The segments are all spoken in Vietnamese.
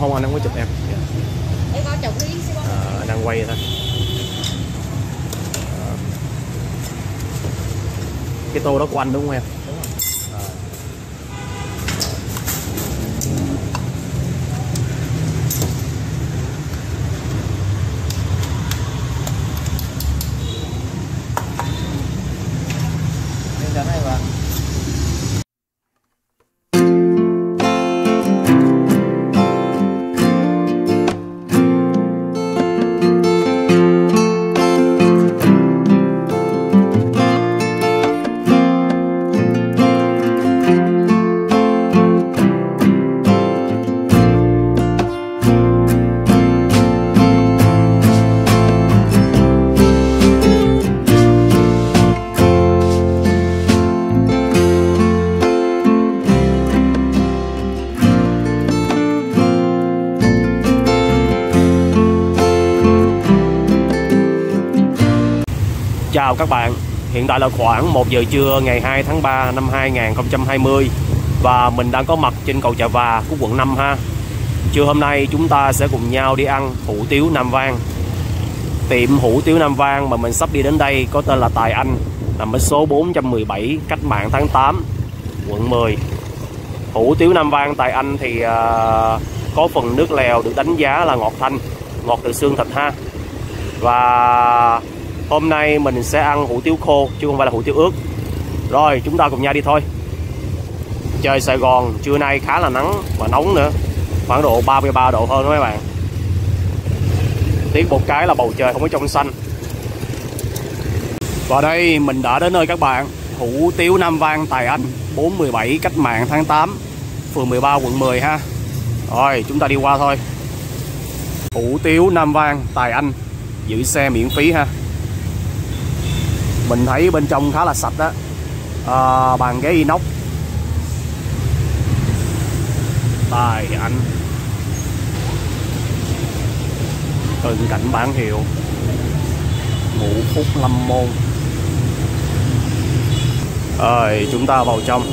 không, anh không có chụp em. Anh đang quay thôi. Cái tô đó của anh đúng không em? Đúng rồi. Cái này bạn. Chào các bạn, hiện tại là khoảng 1 giờ trưa ngày 2 tháng 3 năm 2020 và mình đang có mặt trên cầu Chà Và của quận 5 ha. Trưa hôm nay chúng ta sẽ cùng nhau đi ăn hủ tiếu Nam Vang. Tiệm hủ tiếu Nam Vang mà mình sắp đi đến đây có tên là Tài Anh, nằm ở số 417 Cách Mạng tháng 8, quận 10. Hủ tiếu Nam Vang Tài Anh thì có phần nước lèo được đánh giá là ngọt thanh, ngọt từ xương thịt ha. Và hôm nay mình sẽ ăn hủ tiếu khô chứ không phải là hủ tiếu ướt. Rồi chúng ta cùng nhau đi thôi. Trời Sài Gòn trưa nay khá là nắng và nóng nữa, khoảng độ 33 độ hơn đó mấy bạn. Tiếc một cái là bầu trời không có trong xanh. Và đây mình đã đến nơi các bạn, hủ tiếu Nam Vang Tài Anh, 417 Cách Mạng tháng 8, phường 13 quận 10 ha. Rồi chúng ta đi qua thôi. Hủ tiếu Nam Vang Tài Anh, giữ xe miễn phí ha. Mình thấy bên trong khá là sạch đó. Bàn ghế inox Tài Anh, từng cảnh bản hiệu, Ngũ Phúc Lâm Môn. Rồi chúng ta vào trong.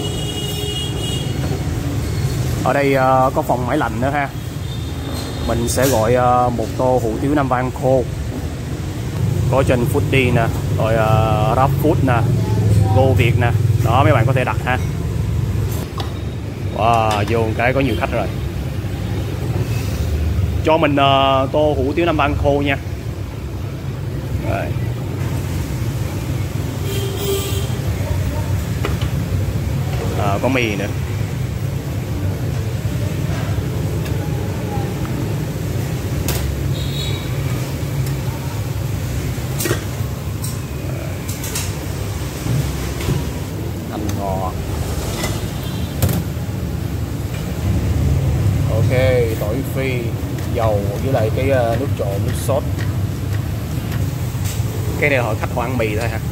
Ở đây có phòng máy lạnh nữa ha. Mình sẽ gọi một tô hủ tiếu Nam Vang khô. Có trên Foodie nè, rồi GrabFood nè, Go Việt nè. Đó mấy bạn có thể đặt ha. Wow, vô một cái có nhiều khách rồi. Cho mình tô hủ tiếu Nam Vang khô nha. Rồi. Có mì nữa. Ok, tỏi phi, dầu với lại cái nước trộn, nước sốt. Cái này họ khách họ ăn mì thôi ha.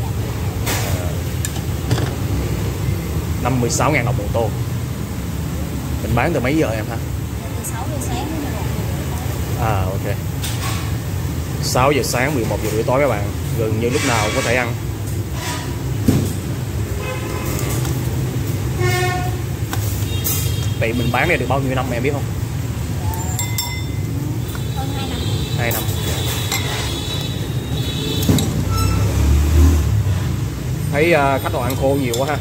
56.000 đồng một tô. Mình bán từ mấy giờ em ha? Từ 6 giờ sáng đến 11 giờ. Ok. 6 giờ sáng 11 giờ rưỡi tối các bạn, gần như lúc nào cũng có thể ăn. Vậy mình bán này được bao nhiêu năm em biết không? Hơn 2 năm. 2 năm. Thấy khách họ ăn khô nhiều quá ha.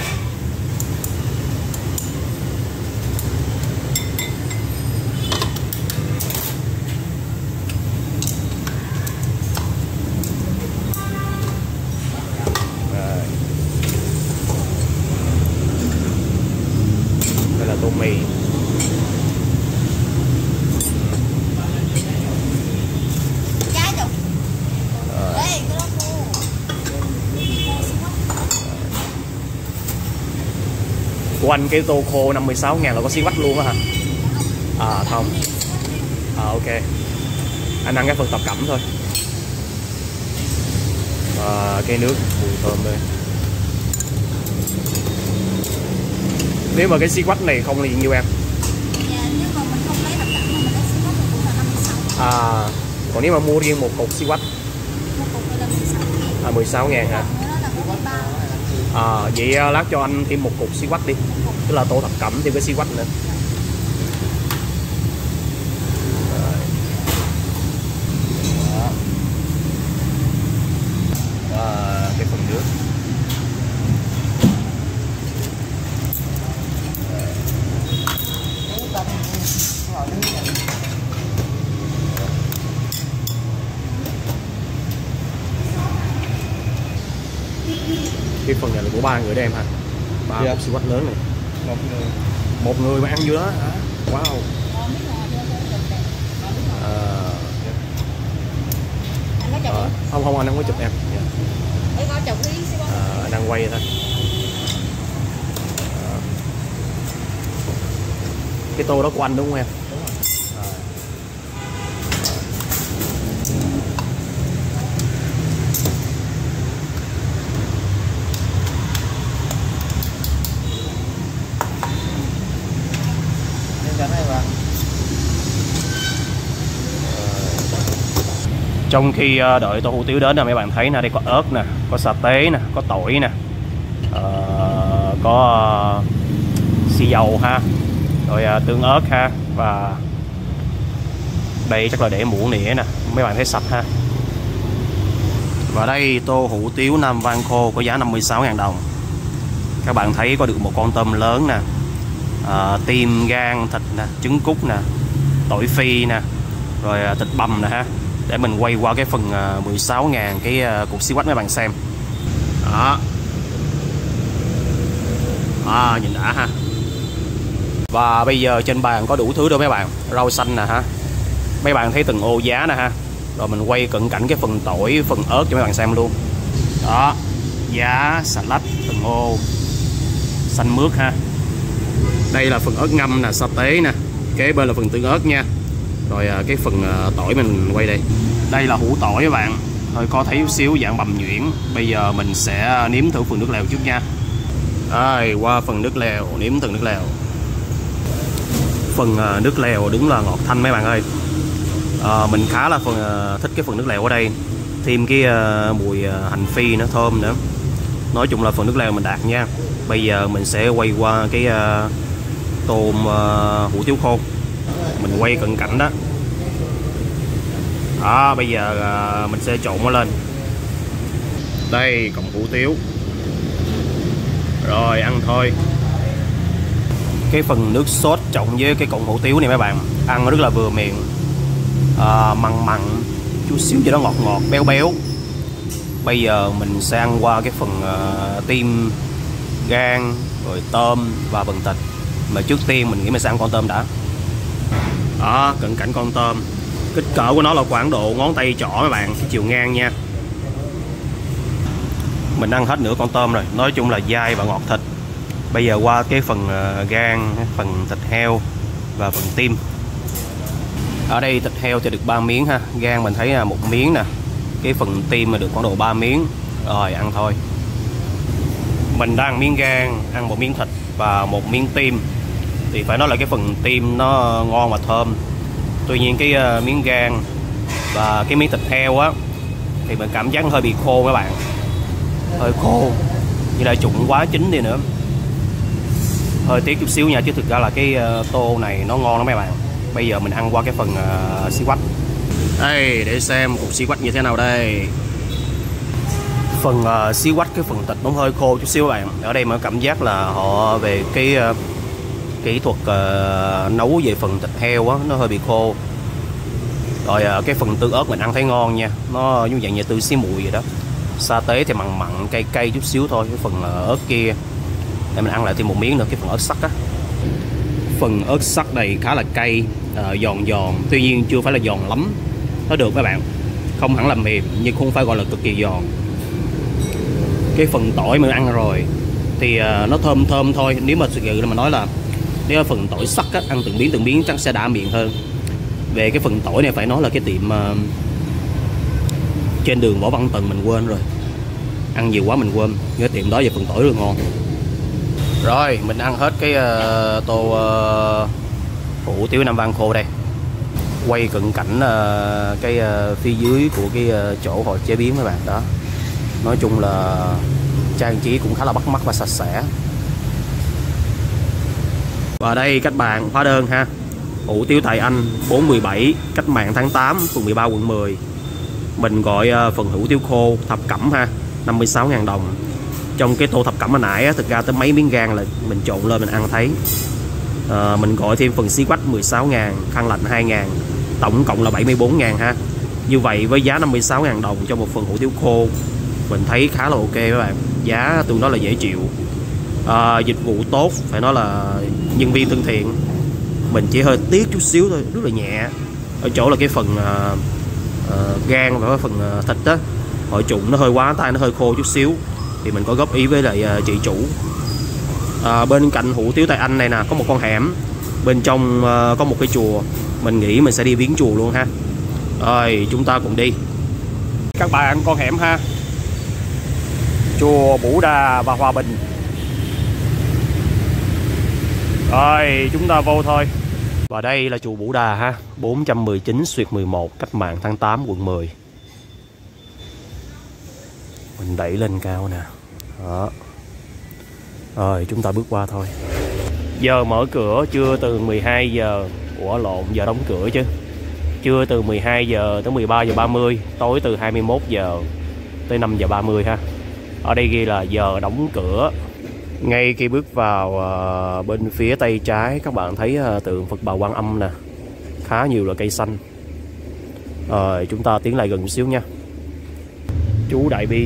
Đây là tô mì. Của anh cái tô khô 56.000 là có xí quách luôn á hả? Không. Ok. Anh ăn cái phần tập cẩm thôi. Cái nước mùi thơm đây. Nếu mà cái xí quách này không thì nhiêu em? Nếu mà mình không lấy tập cẩm mà mình lấy xí quách thì cũng là 56. Còn nếu mà mua riêng một cục xí quách? Một cục là 16.000. 16.000 hả? Vậy lát cho anh thêm một cục xí quách đi. Tức là tô thập cẩm thêm cái xí quách nữa. 3 người đây em ha. 3 Dạ. cục siêu quách lớn này. Một người. Một người mà ăn vô đó hả? Wow. Anh có chồng Không không, anh không có chụp em. Dạ. em có chồng đi xí Anh đang quay thôi. Cái tô đó của anh đúng không em? Nên chắn hay mà. Trong khi đợi tô hủ tiếu đến nè, mấy bạn thấy nè, đây có ớt nè, có sa tế nè, có tỏi nè, có xì dầu ha, rồi tương ớt ha, và đây chắc là để muỗng nĩa nè, mấy bạn thấy sạch ha. Và đây tô hủ tiếu Nam Vang khô có giá 56.000 đồng. Các bạn thấy có được một con tôm lớn nè, tim, gan, thịt nè, trứng cút nè, tỏi phi nè, rồi thịt bằm nè ha. Để mình quay qua cái phần 16.000 cái cục xí quách mấy bạn xem. Đó. Nhìn đã ha. Và bây giờ trên bàn có đủ thứ đâu mấy bạn. Rau xanh nè ha. Mấy bạn thấy từng ô giá nè ha. Rồi mình quay cận cảnh cái phần tỏi, phần ớt cho mấy bạn xem luôn. Đó. Giá, xà lách, từng ô. Xanh mướt ha. Đây là phần ớt ngâm nè, sa tế nè. Kế bên là phần tương ớt nha. Rồi cái phần tỏi mình quay đây. Đây là hũ tỏi các bạn. Hơi có thấy chút xíu dạng bằm nhuyễn. Bây giờ mình sẽ nếm thử phần nước lèo trước nha. Đây, qua phần nước lèo, nếm thử nước lèo. Phần nước lèo đúng là ngọt thanh mấy bạn ơi. Mình khá là thích cái phần nước lèo ở đây. Thêm cái mùi hành phi nó thơm nữa. Nói chung là phần nước lèo mình đạt nha. Bây giờ mình sẽ quay qua cái tôm hủ tiếu khô. Mình quay cận cảnh đó. Đó, bây giờ mình sẽ trộn nó lên. Đây, cọng hủ tiếu. Rồi, ăn thôi. Cái phần nước sốt trộn với cái cọng hủ tiếu này mấy bạn, ăn rất là vừa miệng. Mặn mặn, chút xíu gì đó ngọt ngọt, béo béo. Bây giờ mình sẽ ăn qua cái phần tim, gan, rồi tôm và phần thịt. Mà trước tiên mình nghĩ mình sẽ ăn con tôm đã. Đó, cận cảnh con tôm. Kích cỡ của nó là khoảng độ ngón tay trỏ mấy bạn, cái chiều ngang nha. Mình ăn hết nửa con tôm rồi. Nói chung là dai và ngọt thịt. Bây giờ qua cái phần gan, phần thịt heo và phần tim. Ở đây thịt heo thì được 3 miếng ha. Gan mình thấy là 1 miếng nè. Cái phần tim mà được khoảng độ 3 miếng. Rồi ăn thôi. Mình đang ăn miếng gan, ăn 1 miếng thịt và 1 miếng tim. Thì phải nói là cái phần tim nó ngon và thơm. Tuy nhiên cái miếng gan và cái miếng thịt heo á thì mình cảm giác hơi bị khô các bạn. Hơi khô. Như là trụng quá chín đi nữa. Hơi tiếc chút xíu nha, chứ thực ra là cái tô này nó ngon lắm mấy bạn. Bây giờ mình ăn qua cái phần xí quách. Đây, để xem cục xí quách như thế nào đây. Phần xí quách, cái phần thịt nó hơi khô chút xíu các bạn. Ở đây mà cảm giác là họ về cái kỹ thuật nấu về phần thịt heo á, nó hơi bị khô. Rồi cái phần tương ớt mình ăn thấy ngon nha. Nó như dạng như tương xí mùi vậy đó. Sa tế thì mặn mặn, cay cay chút xíu thôi. Cái phần ớt kia để mình ăn lại thêm 1 miếng nữa, cái phần ớt sắc á. Phần ớt sắc này khá là cay, giòn giòn. Tuy nhiên chưa phải là giòn lắm. Nó được các bạn. Không hẳn là mềm, nhưng không phải gọi là cực kỳ giòn. Cái phần tỏi mình ăn rồi thì nó thơm thơm thôi. Nếu mà thực sự là mà nói là nếu là phần tỏi sắc á, ăn từng miếng chắc sẽ đã miệng hơn. Về cái phần tỏi này phải nói là cái tiệm trên đường Võ Văn Tần mình quên rồi. Ăn nhiều quá mình quên. Cái tiệm đó về phần tỏi rất ngon. Rồi mình ăn hết cái tô hủ tiếu Nam Vang khô đây. Quay cận cảnh cái phía dưới của cái chỗ họ chế biến các bạn đó. Nói chung là trang trí cũng khá là bắt mắt và sạch sẽ. Và đây cách bàn hóa đơn ha. Hủ tiếu Tài Anh 417 Cách Mạng tháng 8, phường 13, quận 10. Mình gọi phần hủ tiếu khô thập cẩm ha, 56.000 đồng. Trong cái tô thập cẩm hồi nãy á, thực ra tới mấy miếng gan là mình trộn lên mình ăn thấy. Mình gọi thêm phần xí quách 16.000, khăn lạnh 2.000, tổng cộng là 74.000 ha. Như vậy với giá 56.000 đồng cho một phần hủ tiếu khô Mình thấy khá là ok các bạn, giá tương đối là dễ chịu, dịch vụ tốt, phải nói là nhân viên thân thiện. Mình chỉ hơi tiếc chút xíu thôi, rất là nhẹ ở chỗ là cái phần gan và cái phần thịt đó, hội trụng nó hơi quá tay, nó hơi khô chút xíu, thì mình có góp ý với lại chị chủ. Bên cạnh hủ tiếu Tây Anh này nè có một con hẻm, bên trong có một cái chùa, mình nghĩ mình sẽ đi viếng chùa luôn ha. Rồi chúng ta cùng đi các bạn, con hẻm ha, chùa Bửu Đà và Hòa Bình. Rồi chúng ta vô thôi. Và đây là chùa Bửu Đà ha, 419/11 Cách Mạng tháng 8 quận 10. Mình đẩy lên cao nè. Đó. Rồi chúng ta bước qua thôi. Giờ mở cửa trưa từ 12 giờ. Ủa lộn, giờ đóng cửa chứ. Trưa từ 12 giờ tới 13 giờ 30, tối từ 21 giờ tới 5 giờ 30 ha. Ở đây ghi là giờ đóng cửa. Ngay khi bước vào bên phía tay trái, các bạn thấy tượng Phật Bà Quan Âm nè, khá nhiều là cây xanh. Rồi chúng ta tiến lại gần một xíu nha. Chú Đại Bi.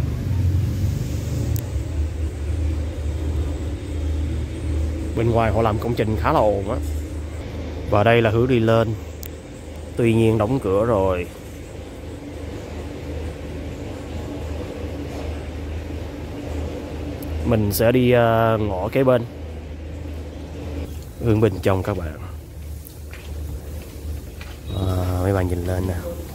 Bên ngoài họ làm công trình khá là ồn á. Và đây là hướng đi lên, tuy nhiên đóng cửa rồi. Mình sẽ đi ngõ kế bên, hướng bên trong các bạn. Mấy bạn nhìn lên nè,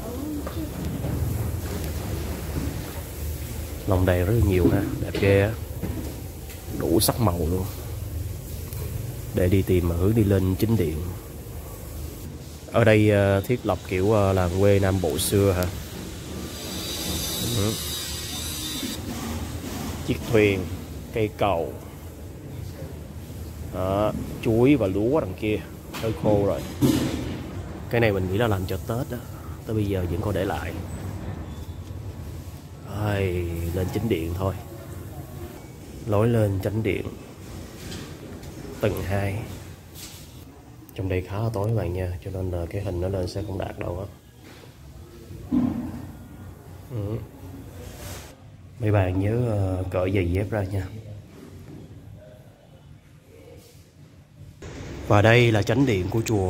lồng đèn rất là nhiều ha, đẹp ghê á, đủ sắc màu luôn. Để đi tìm hướng đi lên chính điện. Ở đây thiết lập kiểu làng quê Nam Bộ xưa hả. Chiếc thuyền, cây cầu. Đó, chuối và lúa đằng kia hơi khô rồi. Cái này mình nghĩ là làm cho Tết đó, tới bây giờ vẫn còn để lại. Rồi, lên chính điện thôi. Lối lên chánh điện tầng 2. Trong đây khá là tối các bạn nha, cho nên là cái hình nó lên sẽ không đạt đâu á. Mấy bạn nhớ cởi giày dép ra nha. Và đây là chánh điện của chùa.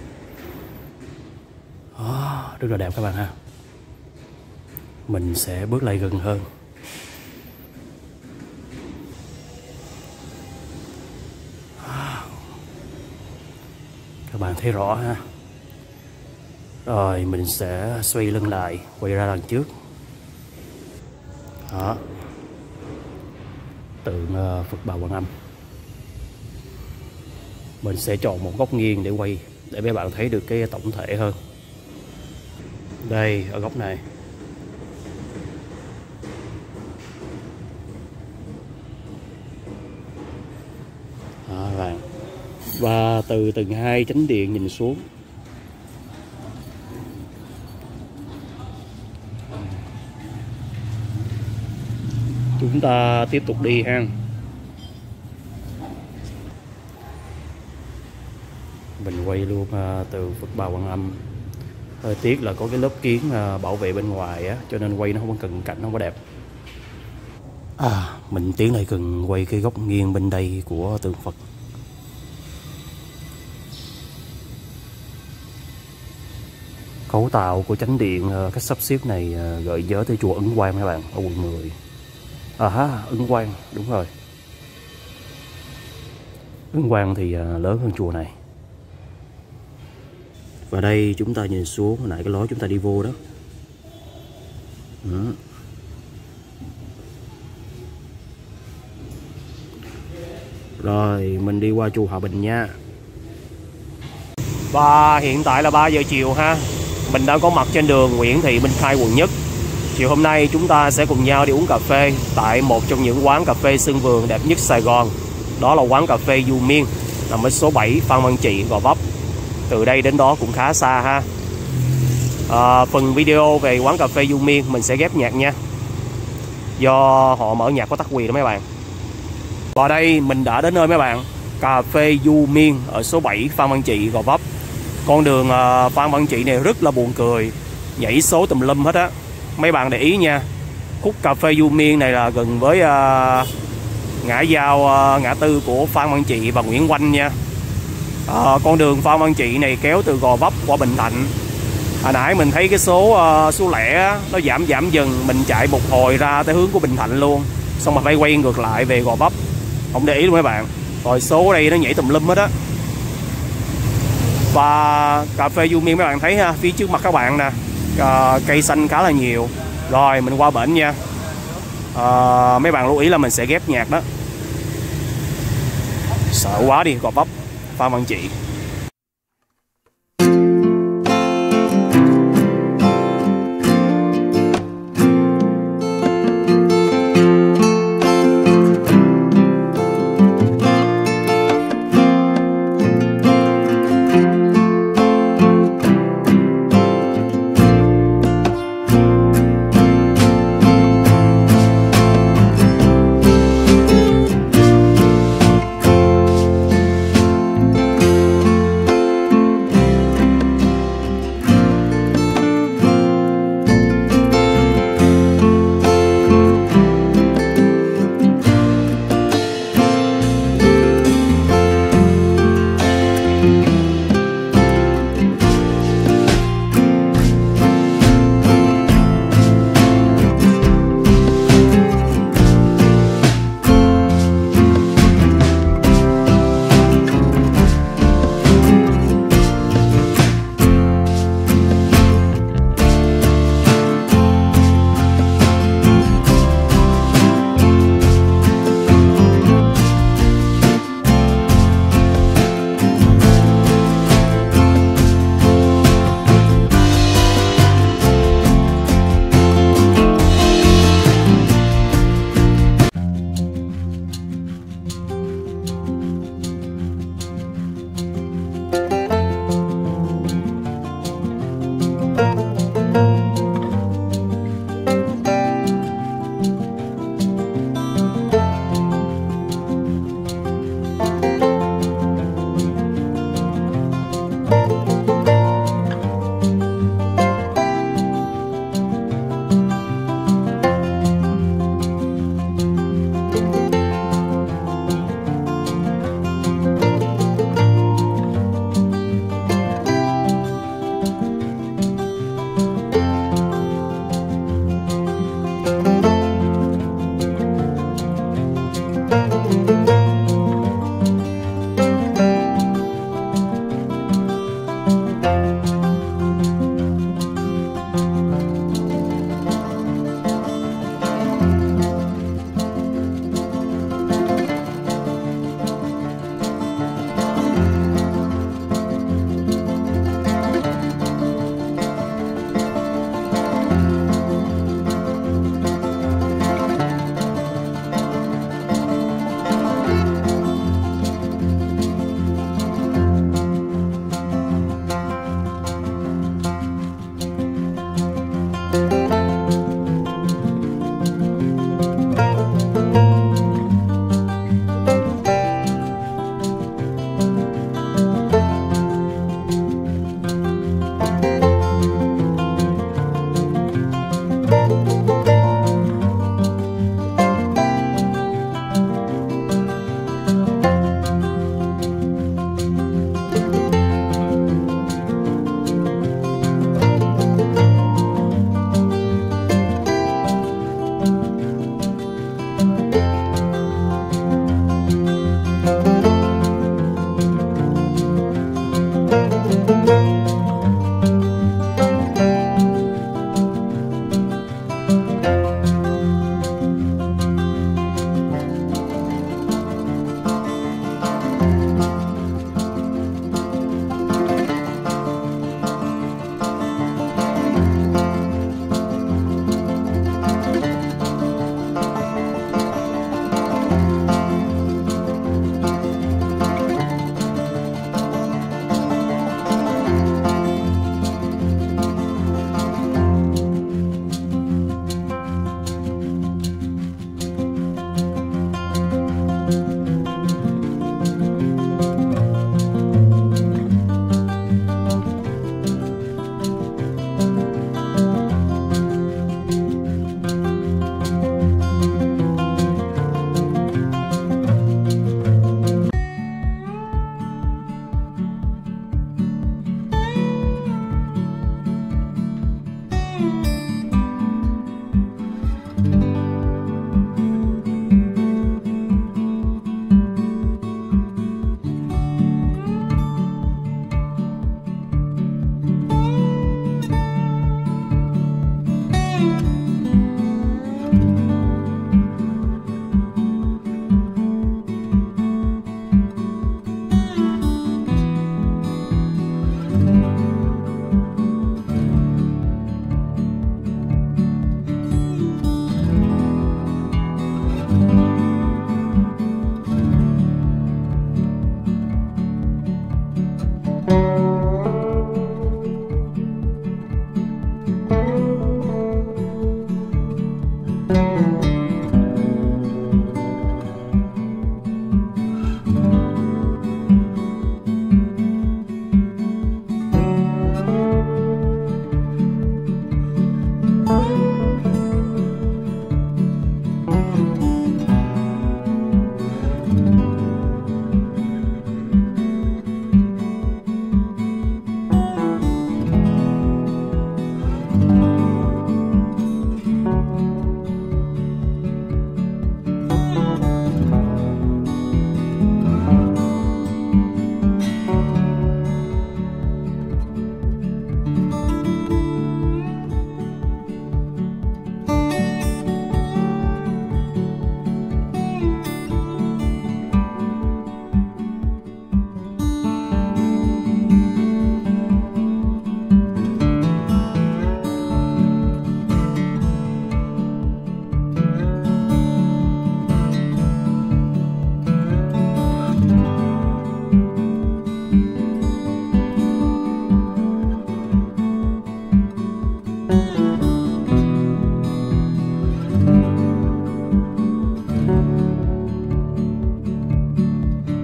Rất là đẹp các bạn ha. Mình sẽ bước lại gần hơn. Các bạn thấy rõ ha. Rồi mình sẽ xoay lưng lại, quay ra đằng trước. Đó, tượng Phật Bà Quan Âm. Mình sẽ chọn một góc nghiêng để quay, để mấy bạn thấy được cái tổng thể hơn. Đây, ở góc này. Đó, các bạn. Và từ tầng 2 chánh điện nhìn xuống, chúng ta tiếp tục đi ha. Mình quay luôn từ Phật Bà Quan Âm. Hơi tiếc là có cái lớp kiến bảo vệ bên ngoài á, cho nên quay nó không có cận cảnh, không có đẹp. Mình tiến lại gần quay cái góc nghiêng bên đây của tượng Phật. Cấu tạo của chánh điện, cách sắp xếp này gợi nhớ tới chùa Ấn Quang các bạn, ở quận 10. Ấn Quang, đúng rồi. Ấn Quang thì lớn hơn chùa này. Và đây chúng ta nhìn xuống, hồi nãy cái lối chúng ta đi vô đó. Rồi mình đi qua chùa Hòa Bình nha. Và hiện tại là 3 giờ chiều ha. Mình đang có mặt trên đường Nguyễn Thị Minh Khai, quận Nhất. Chiều hôm nay chúng ta sẽ cùng nhau đi uống cà phê tại một trong những quán cà phê sân vườn đẹp nhất Sài Gòn. Đó là quán cà phê Du Miên, nằm ở số 7 Phan Văn Trị, Gò Vấp. Từ đây đến đó cũng khá xa ha. Phần video về quán cà phê Du Miên mình sẽ ghép nhạc nha, do họ mở nhạc có tắc quyền đó mấy bạn. Và đây mình đã đến nơi mấy bạn, cà phê Du Miên ở số 7 Phan Văn Trị, Gò Vấp. Con đường Phan Văn Trị này rất là buồn cười, nhảy số tùm lum hết á. Mấy bạn để ý nha, Khúc cà phê Du Miên này là gần với ngã giao ngã tư của Phan Văn Trị và Nguyễn Oanh nha. Con đường Phan Văn Trị này kéo từ Gò Vấp qua Bình Thạnh. Hồi nãy mình thấy cái số lẻ nó giảm dần, mình chạy một hồi ra tới hướng của Bình Thạnh luôn, xong mà phải quay ngược lại về Gò Vấp, không để ý luôn mấy bạn. Rồi số đây nó nhảy tùm lum hết á. Và cà phê Du Miên mấy bạn thấy ha, phía trước mặt các bạn nè, cây xanh khá là nhiều. Rồi mình qua bển nha. Mấy bạn lưu ý là mình sẽ ghép nhạc đó. Sợ quá đi, Gò Vấp, Phan Văn Trị.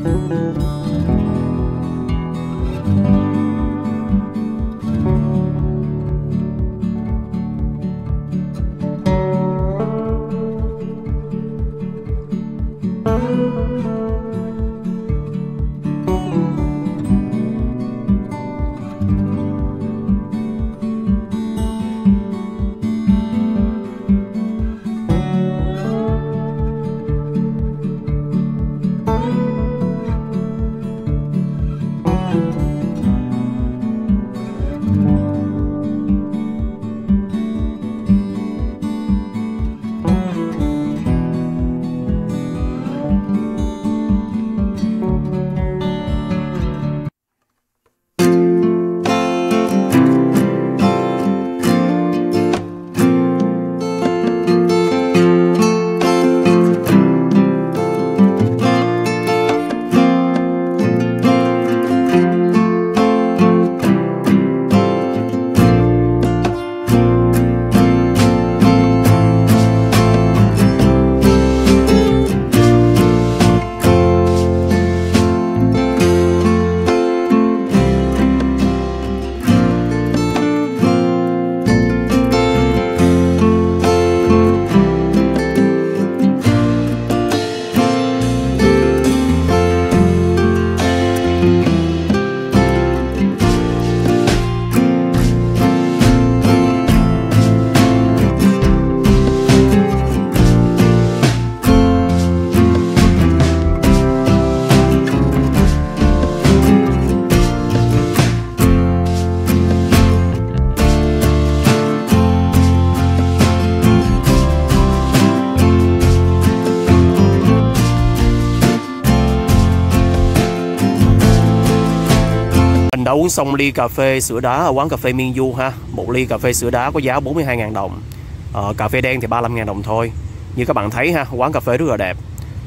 Đã uống xong ly cà phê sữa đá ở quán cà phê Miên Du ha. Một ly cà phê sữa đá có giá 42.000 đồng. Cà phê đen thì 35.000 đồng thôi. Như các bạn thấy ha, quán cà phê rất là đẹp.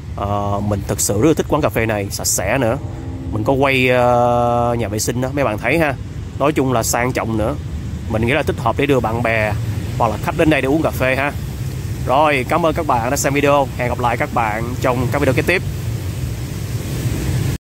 Mình thực sự rất là thích quán cà phê này, sạch sẽ nữa. Mình có quay nhà vệ sinh đó, mấy bạn thấy ha. Nói chung là sang trọng nữa. Mình nghĩ là thích hợp để đưa bạn bè hoặc là khách đến đây để uống cà phê ha. Rồi, cảm ơn các bạn đã xem video. Hẹn gặp lại các bạn trong các video kế tiếp.